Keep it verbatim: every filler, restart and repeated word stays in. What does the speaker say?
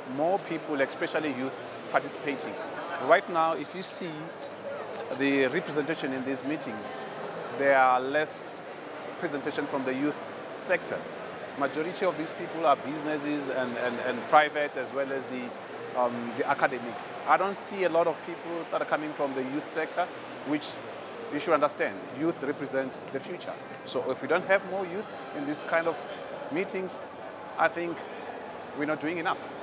more people, especially youth, participating. Right now, if you see the representation in these meetings, there are less presentation from the youth sector. Majority of these people are businesses and, and, and private, as well as the, um, the academics. I don't see a lot of people that are coming from the youth sector, which you should understand, youth represent the future. So if we don't have more youth in these kind of meetings, I think we're not doing enough.